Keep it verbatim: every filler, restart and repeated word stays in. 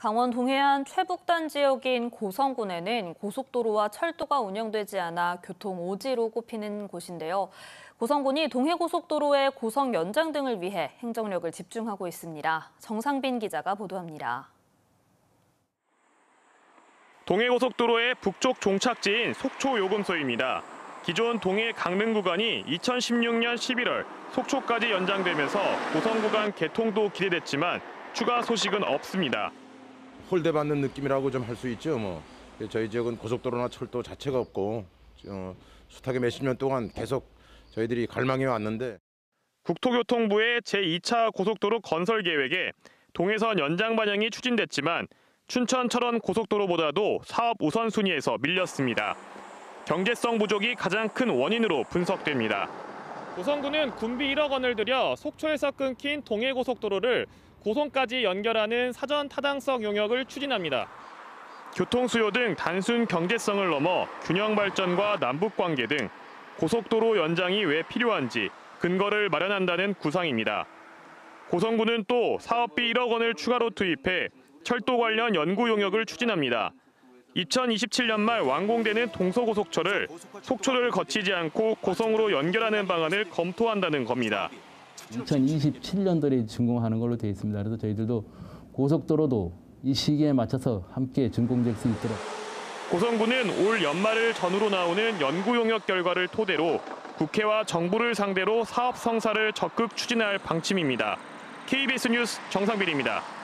강원 동해안 최북단 지역인 고성군에는 고속도로와 철도가 운영되지 않아 교통 오지로 꼽히는 곳인데요. 고성군이 동해고속도로의 고성 연장 등을 위해 행정력을 집중하고 있습니다. 정상빈 기자가 보도합니다. 동해고속도로의 북쪽 종착지인 속초요금소입니다. 기존 동해 강릉 구간이 이천십육 년 십일월 속초까지 연장되면서 고성 구간 개통도 기대됐지만 추가 소식은 없습니다. 홀대받는 느낌이라고 좀 할 수 있죠. 뭐 저희 지역은 고속도로나 철도 자체가 없고 어, 숱하게 몇십 년 동안 계속 저희들이 갈망해 왔는데 국토교통부의 제이 차 고속도로 건설 계획에 동해선 연장 반영이 추진됐지만 춘천 철원 고속도로보다도 사업 우선순위에서 밀렸습니다. 경제성 부족이 가장 큰 원인으로 분석됩니다. 고성군은 군비 일억 원을 들여 속초에서 끊긴 동해고속도로를 고성까지 연결하는 사전 타당성 용역을 추진합니다. 교통 수요 등 단순 경제성을 넘어 균형 발전과 남북 관계 등 고속도로 연장이 왜 필요한지 근거를 마련한다는 구상입니다. 고성군은 또 사업비 일억 원을 추가로 투입해 철도 관련 연구 용역을 추진합니다. 이천이십칠 년 말 완공되는 동서고속철을 속초를 거치지 않고 고성으로 연결하는 방안을 검토한다는 겁니다. 이천이십칠 년도에 준공하는 걸로 되어 있습니다. 그래서 저희들도 고속도로도 이 시기에 맞춰서 함께 준공될 수 있도록. 고성군은 올 연말을 전후로 나오는 연구 용역 결과를 토대로 국회와 정부를 상대로 사업 성사를 적극 추진할 방침입니다. 케이비에스 뉴스 정상빈입니다.